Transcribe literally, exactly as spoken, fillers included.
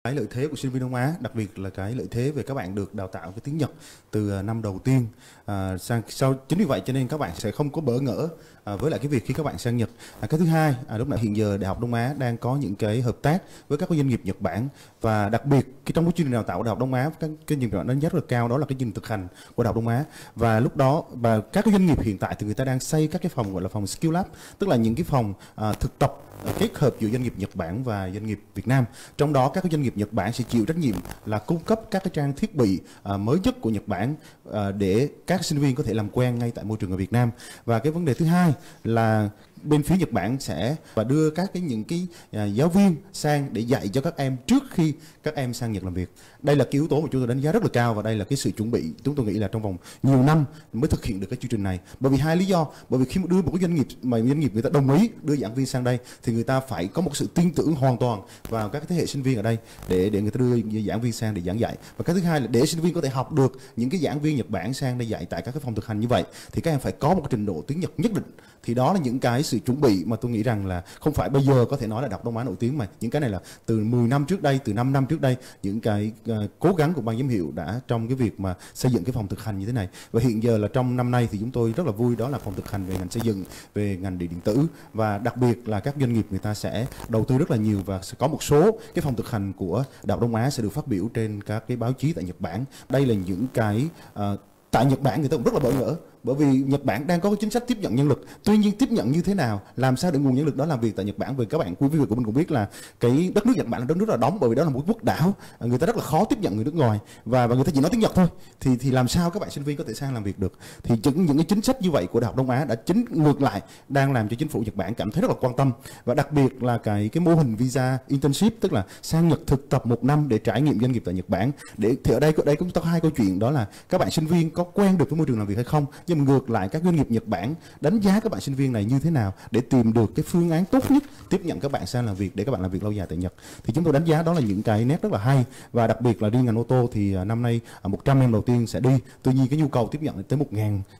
Cái lợi thế của sinh viên Đông Á, đặc biệt là cái lợi thế về các bạn được đào tạo cái tiếng Nhật từ năm đầu tiên à, sang sau. Chính vì vậy cho nên các bạn sẽ không có bỡ ngỡ à, với lại cái việc khi các bạn sang Nhật. À, cái thứ hai, à, lúc nãy hiện giờ Đại học Đông Á đang có những cái hợp tác với các doanh nghiệp Nhật Bản, và đặc biệt cái trong cái chương trình đào tạo của Đại học Đông Á, các cái doanh nghiệp đánh giá rất là cao, đó là cái chương trình thực hành của Đại học Đông Á. Và lúc đó và các cái doanh nghiệp hiện tại thì người ta đang xây các cái phòng gọi là phòng Skill Lab, tức là những cái phòng à, thực tập kết hợp giữa doanh nghiệp Nhật Bản và doanh nghiệp Việt Nam. Trong đó các cái doanh nghiệp Nhật Bản sẽ chịu trách nhiệm là cung cấp các cái trang thiết bị uh, mới nhất của Nhật Bản uh, để các sinh viên có thể làm quen ngay tại môi trường ở Việt Nam. Và cái vấn đề thứ hai là bên phía Nhật Bản sẽ và đưa các cái những cái uh, giáo viên sang để dạy cho các em trước khi các em sang Nhật làm việc. Đây là cái yếu tố mà chúng tôi đánh giá rất là cao, và đây là cái sự chuẩn bị chúng tôi nghĩ là trong vòng nhiều năm mới thực hiện được cái chương trình này. Bởi vì hai lý do, bởi vì khi mà đưa một cái doanh nghiệp mà doanh nghiệp người ta đồng ý đưa giảng viên sang đây thì người ta phải có một sự tin tưởng hoàn toàn vào các thế hệ sinh viên ở đây để để người ta đưa giảng viên sang để giảng dạy. Và cái thứ hai là để sinh viên có thể học được những cái giảng viên Nhật Bản sang đây dạy tại các cái phòng thực hành như vậy thì các em phải có một cái trình độ tiếng Nhật nhất định. Thì đó là những cái sự chuẩn bị mà tôi nghĩ rằng là không phải bây giờ có thể nói là Đại học Đông Á nổi tiếng, mà những cái này là từ mười năm trước đây, từ năm năm trước đây, những cái uh, cố gắng của ban giám hiệu đã trong cái việc mà xây dựng cái phòng thực hành như thế này. Và hiện giờ là trong năm nay thì chúng tôi rất là vui, đó là phòng thực hành về ngành xây dựng, về ngành điện điện tử, và đặc biệt là các doanh nghiệp người ta sẽ đầu tư rất là nhiều, và sẽ có một số cái phòng thực hành của Đại học Đông Á sẽ được phát biểu trên các cái báo chí tại Nhật Bản. Đây là những cái uh, tại Nhật Bản người ta cũng rất là bỡ ngỡ, bởi vì Nhật Bản đang có cái chính sách tiếp nhận nhân lực. Tuy nhiên tiếp nhận như thế nào, làm sao để nguồn nhân lực đó làm việc tại Nhật Bản? Vì các bạn quý vị của mình cũng biết là cái đất nước Nhật Bản là đất nước rất là đóng, bởi vì đó là một quốc đảo, người ta rất là khó tiếp nhận người nước ngoài, và và người ta chỉ nói tiếng Nhật thôi. Thì thì làm sao các bạn sinh viên có thể sang làm việc được? Thì những những cái chính sách như vậy của Đại học Đông Á đã chính ngược lại đang làm cho chính phủ Nhật Bản cảm thấy rất là quan tâm, và đặc biệt là cái cái mô hình visa internship, tức là sang Nhật thực tập một năm để trải nghiệm doanh nghiệp tại Nhật Bản. Để thì ở đây ở đây cũng có hai câu chuyện, đó là các bạn sinh viên có quen được với môi trường làm việc hay không, nhưng mà ngược lại các doanh nghiệp Nhật Bản đánh giá các bạn sinh viên này như thế nào để tìm được cái phương án tốt nhất tiếp nhận các bạn sang làm việc để các bạn làm việc lâu dài tại Nhật. Thì chúng tôi đánh giá đó là những cái nét rất là hay, và đặc biệt là riêng ngành ô tô thì năm nay một trăm em đầu tiên sẽ đi. Tuy nhiên cái nhu cầu tiếp nhận tới một nghìn